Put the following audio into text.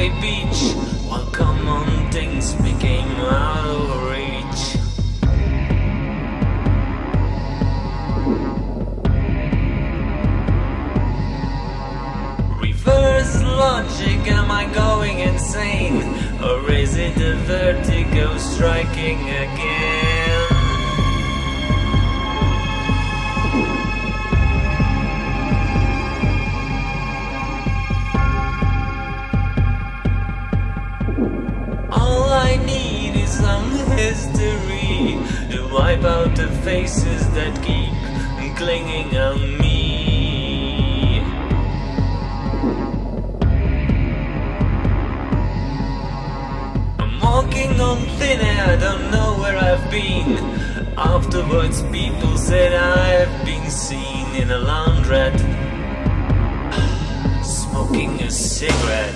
Bombay Beach, while common things became out of reach. Reverse logic, am I going insane? Or is it the vertigo striking again? All I need is some history to wipe out the faces that keep clinging on me. Walking on thin air, I don't know where I've been. Afterwards people said I've been seen in a laundrette smoking a cigarette.